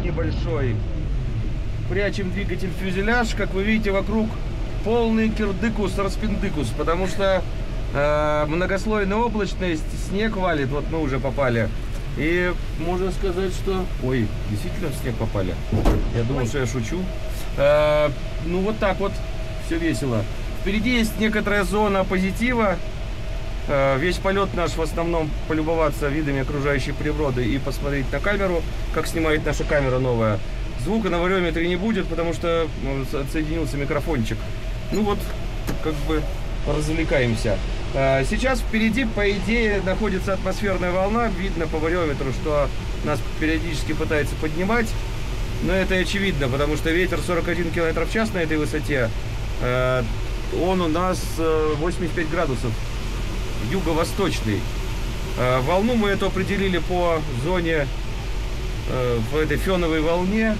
небольшой. Прячем двигатель, фюзеляж. Как вы видите, вокруг полный кирдыкус, распиндыкус, потому что многослойная облачность, снег валит. Вот мы уже попали. И можно сказать, что... Ой, действительно в снег попали. Я думал, что я шучу. Ну вот так вот, все весело. Впереди есть некоторая зона позитива. Весь полет наш в основном полюбоваться видами окружающей природы и посмотреть на камеру, как снимает наша камера новая. Звука на вариометре не будет, потому что отсоединился микрофончик. Ну вот, как бы развлекаемся. Сейчас впереди, по идее, находится атмосферная волна. Видно по вариометру, что нас периодически пытается поднимать. Но это очевидно, потому что ветер 41 км в час на этой высоте. Он у нас 85 градусов. Юго-восточный. Волну мы эту определили по зоне, в этой феновой волне,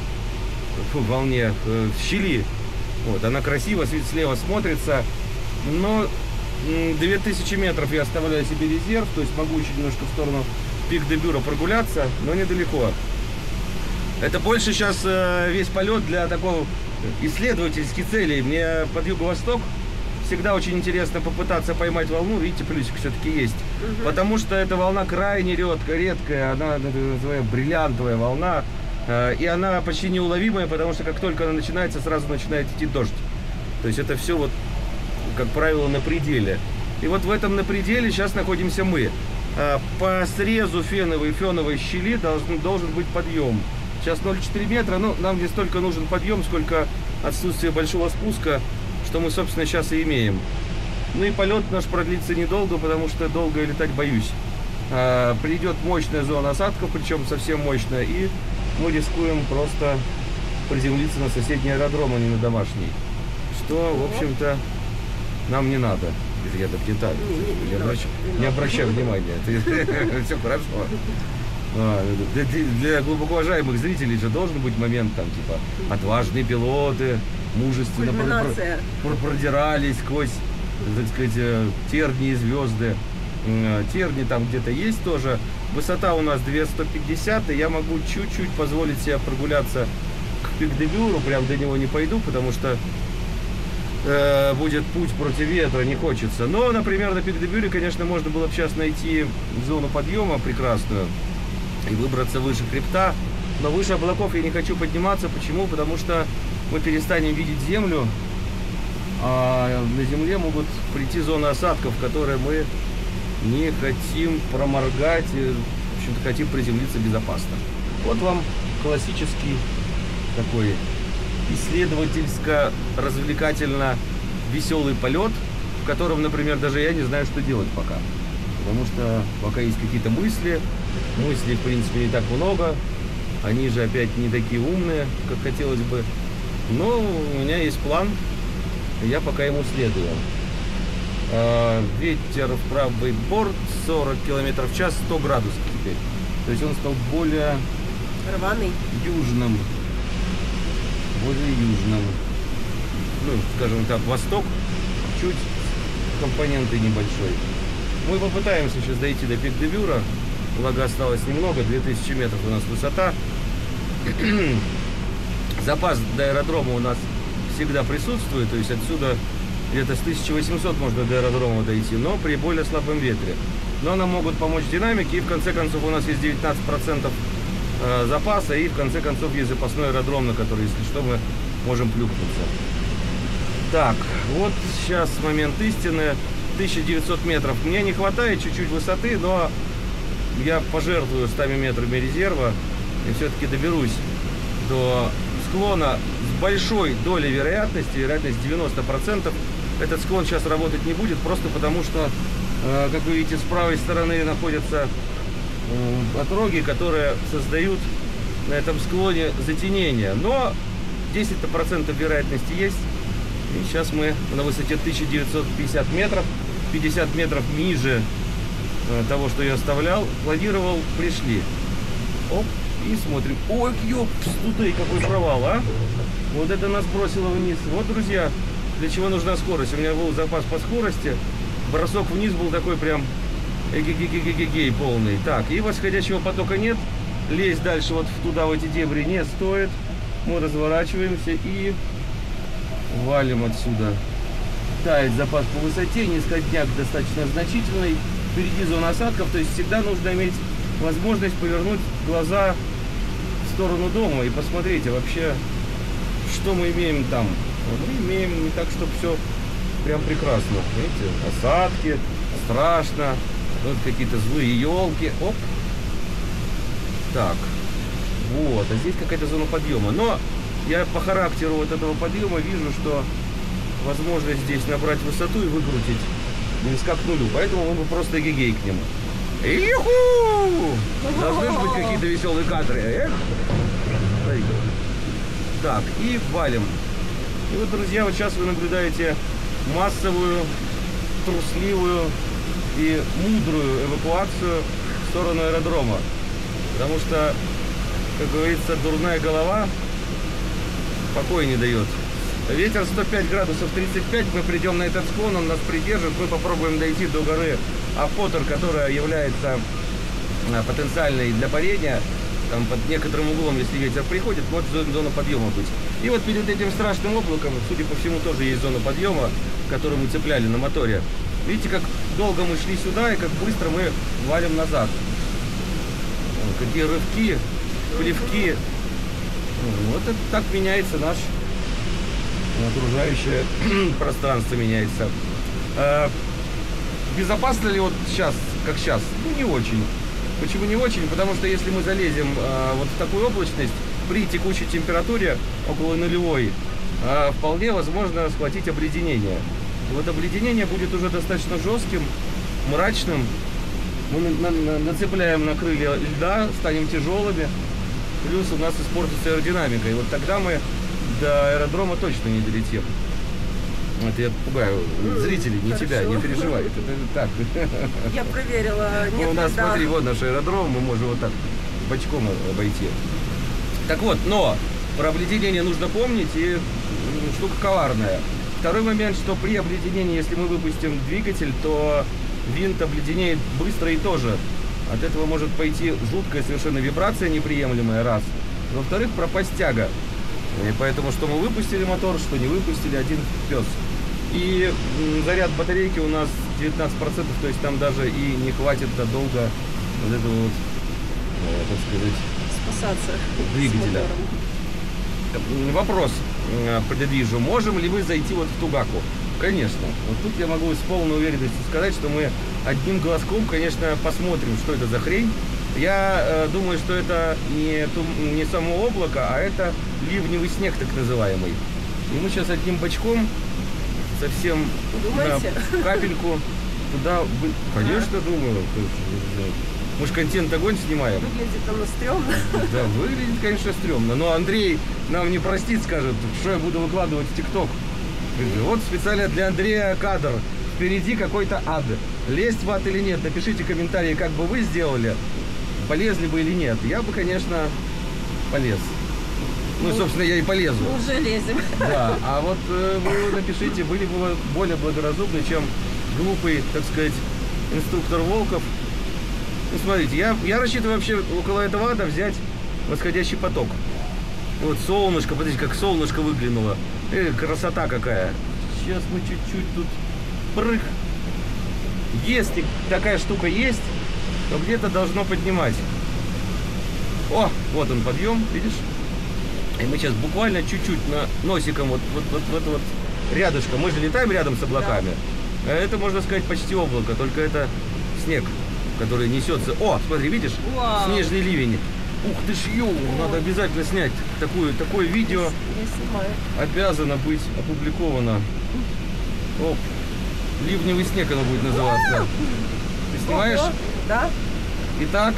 щели. Вот, она красиво слева смотрится, но 2000 метров я оставляю себе резерв, то есть могу еще немножко в сторону Пик-де-Бюро прогуляться, но недалеко. Это больше сейчас весь полет для такого исследовательских целей. Мне под юго-восток всегда очень интересно попытаться поймать волну. Видите, плюсик все-таки есть. Потому что эта волна крайне редкая. Она своя бриллиантовая волна. И она почти неуловимая, потому что как только она начинается, сразу начинает идти дождь. То есть это все вот, как правило, на пределе. И вот в этом на пределе сейчас находимся мы. По срезу феновой щели должен быть подъем. Сейчас 0,4 метра. Ну, нам не столько нужен подъем, сколько отсутствие большого спуска, что мы, собственно, сейчас и имеем. Ну и полет наш продлится недолго, потому что долго летать боюсь. Придет мощная зона осадков, причем совсем мощная, и мы рискуем просто приземлиться на соседний аэродром, а не на домашний. Что, в общем-то, нам не надо. Я так деталь. Не обращай внимания. Все хорошо. Для глубоко уважаемых зрителей же должен быть момент, там, типа, отважные пилоты, мужественно продирались сквозь, так сказать, тернии и звезды. Терни там где-то есть тоже. Высота у нас 2150, и я могу чуть-чуть позволить себе прогуляться к Пик-де-Бюро. Прям до него не пойду, потому что будет путь против ветра, не хочется. Но, например, на Пик-де-Бюро, конечно, можно было бы сейчас найти зону подъема прекрасную и выбраться выше хребта. Но выше облаков я не хочу подниматься. Почему? Потому что мы перестанем видеть землю, а на земле могут прийти зоны осадков, которые мы не хотим проморгать, и, в общем-то, хотим приземлиться безопасно. Вот вам классический такой исследовательско-развлекательно-веселый полет, в котором, например, даже я не знаю, что делать пока. Потому что пока есть какие-то мыслей, в принципе, не так много, они же опять не такие умные, как хотелось бы. Но у меня есть план, и я пока ему следую. Ветер в правый борт, 40 км в час, 100 градусов теперь. То есть он стал более рваный, южным. Более южным. Ну, скажем так, восток, чуть компоненты небольшой. Мы попытаемся сейчас дойти до Пик-де-Бюро. Благо осталось немного, 2000 метров у нас высота. Запас до аэродрома у нас всегда присутствует, то есть отсюда где-то с 1800 можно до аэродрома дойти, но при более слабом ветре. Но нам могут помочь динамики, и в конце концов у нас есть 19% запаса, и в конце концов есть запасной аэродром, на который, если что, мы можем плюхнуться. Так, вот сейчас момент истины. 1900 метров. Мне не хватает чуть-чуть высоты, но я пожертвую 100 метрами резерва и все-таки доберусь до склона с большой долей вероятность 90%. Этот склон сейчас работать не будет, просто потому что, как вы видите, с правой стороны находятся отроги, которые создают на этом склоне затенение. Но 10% вероятности есть. И сейчас мы на высоте 1950 метров, 50 метров ниже того, что я оставлял, планировал, пришли. Оп, и смотрим. Ой, ёпс, туда какой провал, а? Вот это нас бросило вниз. Вот, друзья, для чего нужна скорость. У меня был запас по скорости. Бросок вниз был такой прям эгегегегегей полный. Так, и восходящего потока нет. лезть дальше вот туда, в эти дебри, не стоит. Мы разворачиваемся и валим отсюда. Тает запас по высоте, нисходняк достаточно значительный. Впереди зона осадков, то есть всегда нужно иметь возможность повернуть глаза в сторону дома и посмотреть, а вообще, что мы имеем там. Мы имеем не так, чтобы все прям прекрасно. Видите, осадки, страшно, вот какие-то злые елки. Оп. Так, вот, а здесь какая-то зона подъема. Но я по характеру вот этого подъема вижу, что возможно здесь набрать высоту и выкрутить близко к нулю. Поэтому мы просто гигейкнем. Иху! Должны же быть какие-то веселые кадры. Эх! Так, и валим. И вот, друзья, вот сейчас вы наблюдаете массовую, трусливую и мудрую эвакуацию в сторону аэродрома. Потому что, как говорится, дурная голова покоя не дает. Ветер 105 градусов 35, мы придем на этот склон, он нас придержит, мы попробуем дойти до горы Афотер, которая является потенциальной для парения. Там под некоторым углом, если ветер приходит, может зона подъема быть. И вот перед этим страшным облаком, судя по всему, тоже есть зона подъема, которую мы цепляли на моторе. Видите, как долго мы шли сюда и как быстро мы валим назад. Какие рывки, плевки. Вот это так меняется наш окружающее пространство меняется. Безопасно ли вот сейчас, как сейчас? Ну, не очень. Почему не очень? Потому что если мы залезем вот в такую облачность, при текущей температуре около нулевой, вполне возможно схватить обледенение. И вот обледенение будет уже достаточно жестким, мрачным. Мы нацепляем на крылья льда, станем тяжелыми. Плюс у нас испортится аэродинамика. И вот тогда мы до аэродрома точно не долетим. Это я пугаю зрителей, не тебя, не переживай. Это так. Я проверила. Нет, у нас, смотри, вот наш аэродром, мы можем вот так бочком обойти. Так вот, но про обледенение нужно помнить, и штука коварная. Второй момент, что при обледенении, если мы выпустим двигатель, то винт обледенеет быстро и тоже. От этого может пойти жуткая совершенно вибрация неприемлемая, раз. Во-вторых, пропасть тяга. И поэтому, что мы выпустили мотор, что не выпустили, один пес. И заряд батарейки у нас 19%, то есть там даже и не хватит долго вот этого вот, так сказать, спасаться двигателя. Вопрос предвижу. Можем ли мы зайти вот в Тугаку? Конечно. Вот тут я могу с полной уверенностью сказать, что мы одним глазком, конечно, посмотрим, что это за хрень. Я думаю, что это не само облако, а это ливневый снег, так называемый. И мы сейчас одним бочком совсем на капельку туда... Конечно, думаю. Мы же контент огонь снимаем. Выглядит оно стрёмно. Да, выглядит, конечно, стрёмно. Но Андрей нам не простит, скажет, что я буду выкладывать в ТикТок. Вот специально для Андрея кадр. Впереди какой-то ад. Лезть в ад или нет? Напишите комментарии, как бы вы сделали. Полезли бы или нет. Я бы, конечно, полез. Ну, собственно, я и полезу. Мы уже лезем. Да, а вот вы напишите, были бы более благоразумны, чем глупый, так сказать, инструктор Волков. Ну, смотрите, я рассчитываю вообще около этого ада взять восходящий поток. Вот солнышко, смотрите, как солнышко выглянуло. Красота какая. Сейчас мы чуть-чуть тут прыг. Если такая штука есть, то где-то должно поднимать. О, вот он подъем, видишь? И мы сейчас буквально чуть-чуть носиком вот это вот рядышком. Мы же летаем рядом с облаками. Да. Это, можно сказать, почти облако, только это снег, который несется. О, смотри, видишь? Вау. Снежный ливень. Ух ты ж, надо обязательно снять такое видео. Я снимаю. Обязано быть опубликовано. Оп. Ливневый снег оно будет называться. Ты снимаешь? Да. Итак.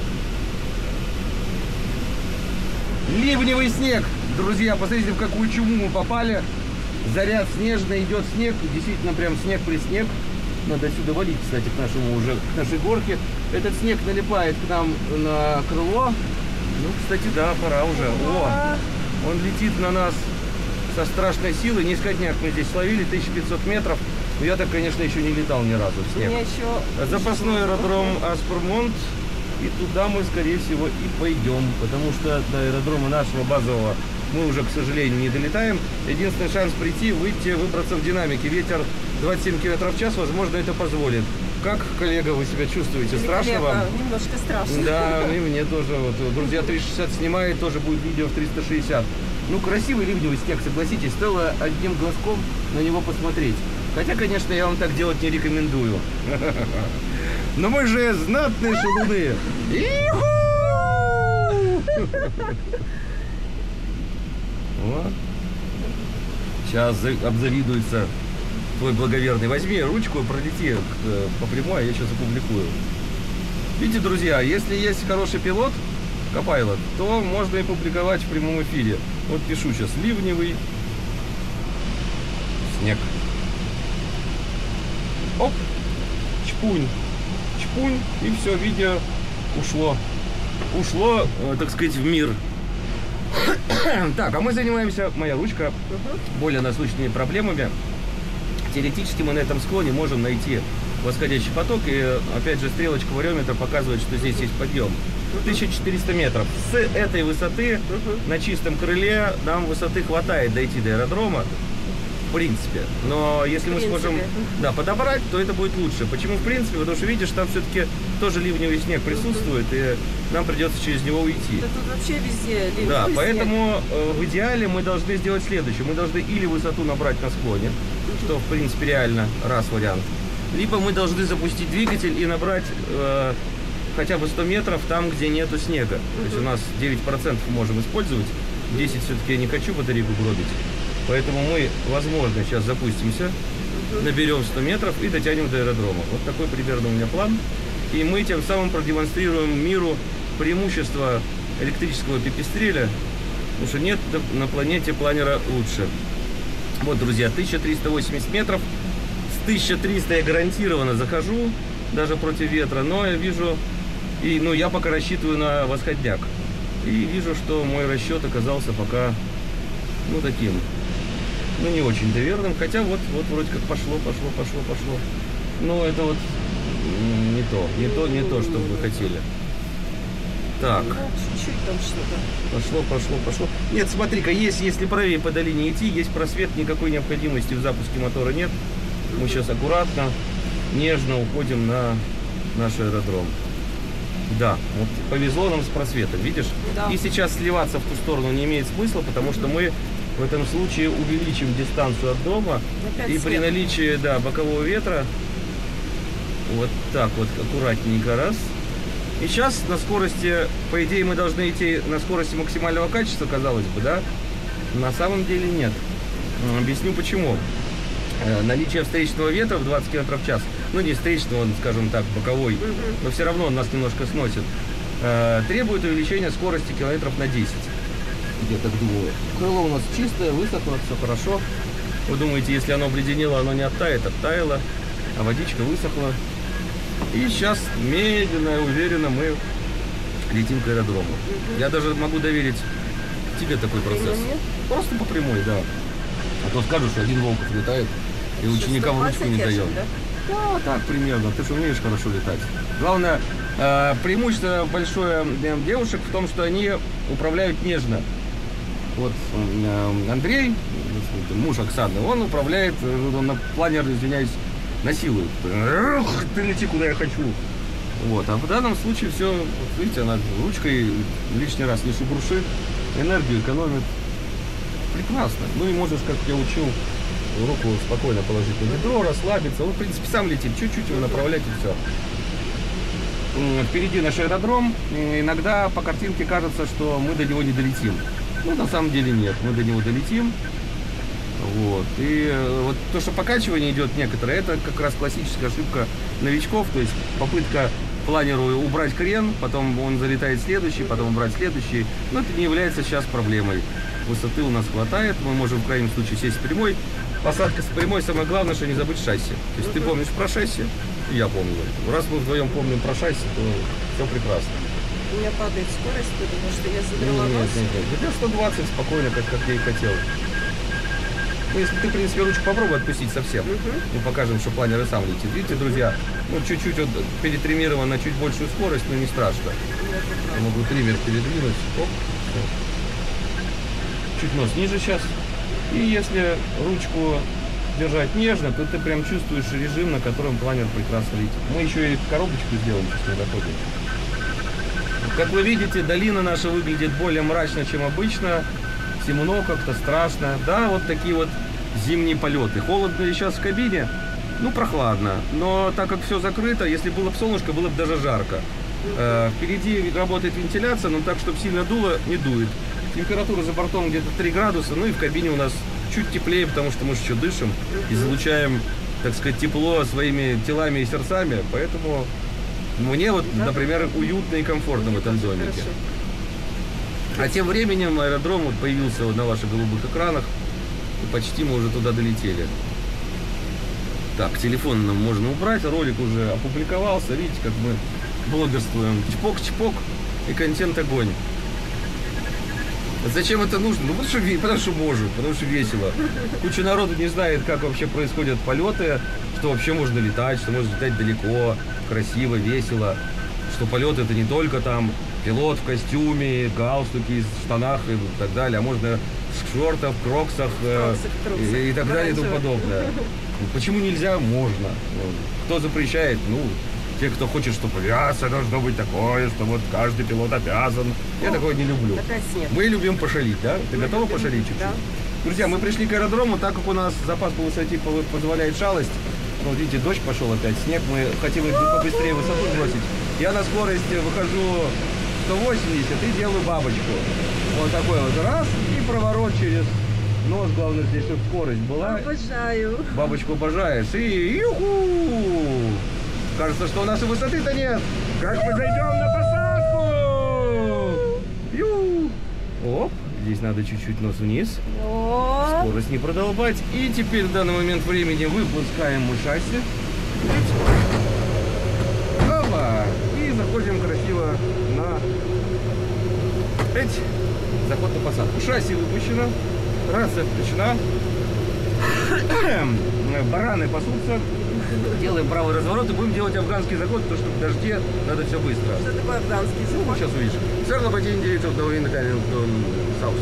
Ливневый снег. Друзья, посмотрите, в какую чуму мы попали. Заряд снежный, идет снег. Действительно, прям снег при снег. Надо отсюда валить, кстати, к нашей горке. Этот снег налипает к нам на крыло. Ну, кстати, да, пора уже. О, он летит на нас со страшной силой. Низкодняк мы здесь словили, 1500 метров. Но я так, конечно, еще не летал ни разу в снег. Запасной аэродром Аспромонт. И туда мы, скорее всего, и пойдем, потому что до аэродрома нашего базового мы уже, к сожалению, не долетаем. Единственный шанс прийти, выйти, выбраться в динамике. Ветер 27 км в час, возможно, это позволит. Как, коллега, вы себя чувствуете? Страшно вам? Немножко страшно. Да, и мне тоже. Вот, друзья, 360 снимает, тоже будет видео в 360. Ну, красивый ливневый снег, согласитесь. Стоило одним глазком на него посмотреть. Хотя, конечно, я вам так делать не рекомендую. Но мы же знатные шалуны. Вот. Сейчас обзавидуется твой благоверный. Возьми ручку и пролети по прямой, а я сейчас опубликую. Видите, друзья, если есть хороший пилот, Copilot, то можно и публиковать в прямом эфире. Вот пишу сейчас: ливневый снег. Оп, чпунь, чпунь, и все, видео ушло. Ушло, так сказать, в мир. Так, а мы занимаемся, моя ручка, более насущными проблемами. Теоретически мы на этом склоне можем найти восходящий поток. И опять же стрелочка вариометра показывает, что здесь есть подъем. 1400 метров. С этой высоты на чистом крыле нам высоты хватает дойти до аэродрома. В принципе. Но если мы сможем подобрать, то это будет лучше. Почему в принципе? Потому что видишь, там все-таки тоже ливневый снег присутствует, и нам придется через него уйти. Да тут вообще везде ливневый Да, снег. поэтому в идеале мы должны сделать следующее. Мы должны или высоту набрать на склоне, что в принципе реально раз вариант. Либо мы должны запустить двигатель и набрать хотя бы 100 метров там, где нету снега. То есть у нас 9% можем использовать. 10 все-таки я не хочу батарейку гробить. Поэтому мы, возможно, сейчас запустимся, наберем 100 метров и дотянем до аэродрома. Вот такой примерно у меня план. И мы тем самым продемонстрируем миру преимущество электрического пипистреля, потому что нет на планете планера лучше. Вот, друзья, 1380 метров. С 1300 я гарантированно захожу, даже против ветра, но я вижу, я пока рассчитываю на восходняк. И вижу, что мой расчет оказался пока, таким, не очень доверенным. Хотя вот вроде как пошло. Но это вот не то, что вы хотели. Так. Чуть-чуть там что-то. Пошло. Нет, смотри-ка, если правее по долине идти, есть просвет, никакой необходимости в запуске мотора нет. Мы сейчас аккуратно, нежно уходим на наш аэродром. Да, вот повезло нам с просветом, видишь? Да. И сейчас сливаться в ту сторону не имеет смысла, потому что мы в этом случае увеличим дистанцию от дома. И при наличии, бокового ветра, вот так вот аккуратненько раз. И сейчас на скорости, по идее, мы должны идти на скорости максимального качества, казалось бы, да? На самом деле нет. Объясню почему. Наличие встречного ветра в 20 км в час, не встречного, он, скажем так, боковой, но все равно он нас немножко сносит, требует увеличения скорости километров на 10. Где-то думаю. Крыло у нас чистое, высохло, все хорошо. Вы думаете, если оно обледенело, оно не оттает? Оттаяло, а водичка высохла. И сейчас медленно и уверенно мы летим к аэродрому. Я даже могу доверить тебе такой процесс. Просто по прямой, да. А то скажут, что один Волков летает и ученикам ручку не дает. Да, так примерно. Ты же умеешь хорошо летать. Главное, преимущество большое девушек в том, что они управляют нежно. Вот Андрей, муж Оксаны, он управляет, он на планер, извиняюсь, насилует. Ты лети, куда я хочу. Вот. А в данном случае все, вот видите, она ручкой лишний раз не шебуршит, энергию экономит. Прекрасно. И можешь, как я учил, руку спокойно положить на бедро, расслабиться. Он, в принципе, сам летит, чуть-чуть его направлять и все. Впереди наш аэродром. Иногда по картинке кажется, что мы до него не долетим. На самом деле нет, мы до него долетим. Вот. И вот то, что покачивание идет некоторое, это как раз классическая ошибка новичков. То есть попытка планеру убрать крен, потом он залетает следующий, потом убрать следующий. Но это не является сейчас проблемой. Высоты у нас хватает, мы можем в крайнем случае сесть с прямой. Посадка с прямой, самое главное, что не забыть шасси. То есть ты помнишь про шасси, и я помню. Раз мы вдвоем помним про шасси, то все прекрасно. У меня падает скорость, потому что я задрала нос. Нет. Где 120 спокойно, как я и хотел. Ну, если ты, в принципе, ручку попробуй отпустить совсем, мы покажем, что планер и сам летит. Видите, друзья, ну, чуть-чуть вот перетримирован на чуть большую скорость, но не страшно. Я могу триммер передвинуть. Оп. Чуть нос ниже сейчас. И если ручку держать нежно, то ты прям чувствуешь режим, на котором планер прекрасно летит. Мы еще и коробочку сделали, сейчас мы доходим. Как вы видите, долина наша выглядит более мрачно, чем обычно. Темно, как-то страшно. Да, вот такие вот зимние полеты. Холодно ли сейчас в кабине? Ну, прохладно. Но так как все закрыто, если было бы солнышко, было бы даже жарко. Впереди работает вентиляция, но так, чтобы сильно дуло, не дует. Температура за бортом где-то 3 градуса, ну и в кабине у нас чуть теплее, потому что мы же еще дышим, излучаем, так сказать, тепло своими телами и сердцами. Поэтому мне вот, например, уютно и комфортно в этом домике. А тем временем аэродром вот появился вот на ваших голубых экранах. И почти мы уже туда долетели. Так, телефон нам можно убрать. Ролик уже опубликовался. Видите, как мы блогерствуем. Чпок-чпок и контент огонь. Зачем это нужно? Ну, потому что можем, потому что весело. Куча народу не знает, как вообще происходят полеты, что вообще можно летать, что можно летать далеко, красиво, весело. Что полет это не только там пилот в костюме, галстуке, штанах и так далее, а можно в шортах, кроксах и так далее и тому подобное. Почему нельзя? Можно. Кто запрещает? Ну, те, кто хочет, чтобы мясо должно быть такое, что вот каждый пилот обязан. Я такое не люблю. Мы любим пошалить, да? Ты готова пошалить чуть-чуть? Да. Друзья, мы пришли к аэродрому, так как у нас запас по высоте позволяет шалость. Ну, вот видите, дождь пошел опять, снег, мы хотим побыстрее высоту бросить. Я на скорости выхожу 180 и делаю бабочку. Вот такой вот раз и проворот через нос, главное здесь, чтобы скорость была. Обожаю. Бабочку обожаешь. И юху! Кажется, что у нас и высоты-то нет. Как мы зайдем на посадку? Ю! Оп, здесь надо чуть-чуть нос вниз. Скорость не продолбать. И теперь в данный момент времени выпускаем мы шасси. Опа! И заходим красиво на заход на посадку. Шасси выпущено. Рация включена. Бараны пасутся. Делаем правый разворот и будем делать афганский заход, потому что в дожде надо все быстро. Что такое афганский заход? Сейчас увидишь. Сэрно потень директор Саус.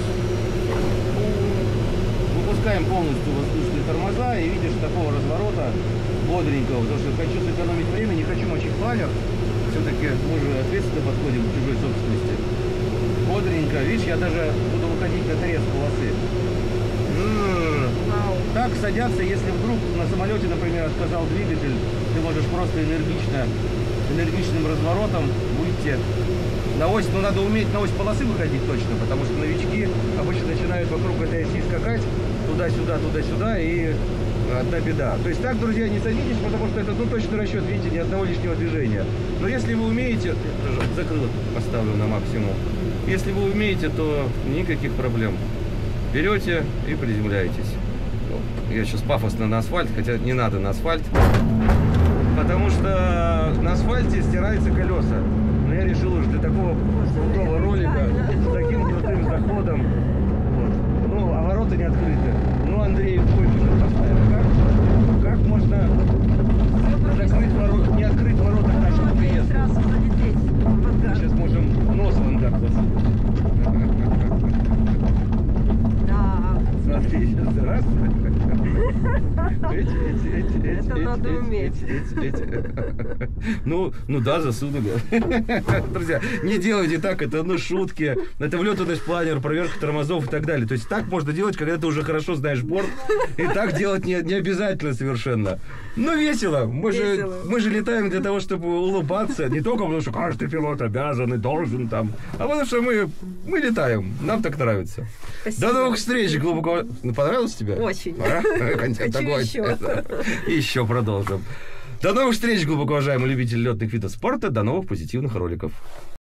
Выпускаем полностью воздушные тормоза и видишь, такого разворота бодренького, потому что хочу сэкономить время, не хочу мочить планер. Все-таки мы же ответственно подходим к чужой собственности. Бодренько. Видишь, я даже буду выходить на торец полосы. Так садятся, если вдруг на самолете, например, отказал двигатель, ты можешь просто энергичным разворотом выйти на ось. Но надо уметь на ось полосы выходить точно, потому что новички обычно начинают вокруг этой оси скакать туда-сюда, туда-сюда, и одна беда. То есть так, друзья, не садитесь, потому что это точный расчет, видите, ни одного лишнего движения. Но если вы умеете, закрылок поставлю на максимум, если вы умеете, то никаких проблем. Берете и приземляетесь. Я сейчас пафосно на асфальт, хотя не надо на асфальт, потому что на асфальте стираются колеса. Но я решил уж для такого крутого ролика с таким крутым заходом. Вот. Ну, а ворота не открыты. Ну, Андрей, койку поставим. Как можно закрыть ворота, не открыть ворота к нашему приезду? Мы сейчас можем нос в ангар засунуть. Смотри, сейчас раз. Это надо уметь. Ну да, засунули. Друзья, не делайте так, это шутки. Это влетанный планер, проверка тормозов и так далее. То есть так можно делать, когда ты уже хорошо знаешь борт. И так делать не обязательно совершенно. Ну, весело. Мы же летаем для того, чтобы улыбаться. Не только потому, что каждый пилот обязан и должен там. А потому что мы летаем. Нам так нравится. Спасибо. До новых встреч, глубоко. Понравилось тебе? Очень. Хочу еще продолжим. До новых встреч, глубоко уважаемые любители летных видов спорта. До новых позитивных роликов.